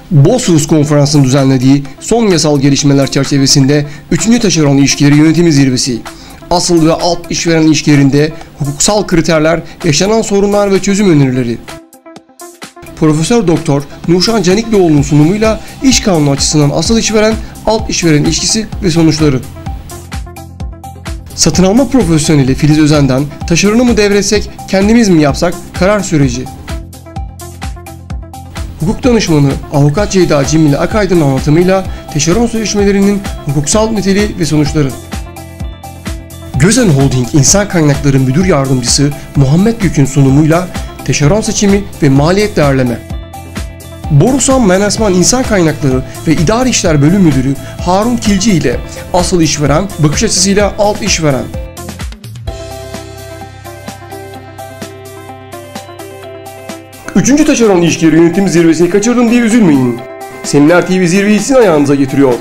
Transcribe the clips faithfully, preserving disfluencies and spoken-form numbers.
Bosphorus Konferansı'nın düzenlediği son yasal gelişmeler çerçevesinde üçüncü Taşeron İlişkileri Yönetimi Zirvesi, asıl ve alt işveren ilişkilerinde hukuksal kriterler, yaşanan sorunlar ve çözüm önerileri. Profesör Doktor Nurşan Caniklioğlu'nun sunumuyla iş kanunu açısından asıl işveren, alt işveren ilişkisi ve sonuçları. Satın alma profesyoneli Filiz Özen'den taşeronu mu devretsek, kendimiz mi yapsak karar süreci. Hukuk danışmanı Avukat Ceyda Cimil Akaydın anlatımıyla taşeron sözleşmelerinin hukuksal niteliği ve sonuçları. Gözen Holding İnsan Kaynakları Müdür Yardımcısı Muhammed Gük'ün sunumuyla taşeron seçimi ve maliyet değerleme. Borusan Management İnsan Kaynakları ve İdari İşler Bölüm Müdürü Harun Kilci ile asıl işveren bakış açısıyla alt işveren. Üçüncü Taşeron İlişkileri Yönetimi Zirvesi'ni kaçırdım diye üzülmeyin. Seminer T V zirveyi sizin ayağınıza getiriyor.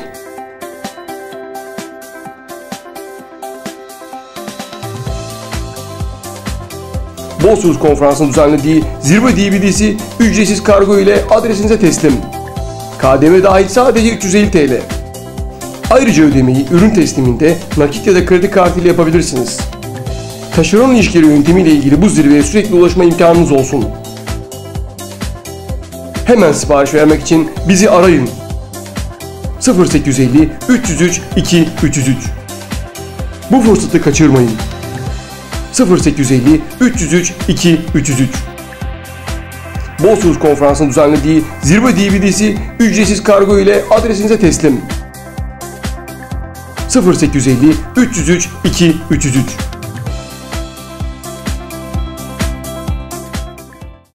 Bosphorus Konferansı'nın düzenlediği zirve D V D'si ücretsiz kargo ile adresinize teslim. K D V dahil sadece üç yüz elli TL. Ayrıca ödemeyi ürün tesliminde nakit ya da kredi kartı ile yapabilirsiniz. Taşeron ilişkileri yönetimi ile ilgili bu zirveye sürekli ulaşma imkanınız olsun. Hemen sipariş vermek için bizi arayın. sıfır sekiz elli üç yüz üç iki üç yüz üç. Bu fırsatı kaçırmayın. sıfır sekiz elli üç yüz üç iki üç yüz üç. Bosphorus Konferansı'nın düzenlediği zirve D V D'si ücretsiz kargo ile adresinize teslim. sıfır sekiz elli üç yüz üç iki üç yüz üç.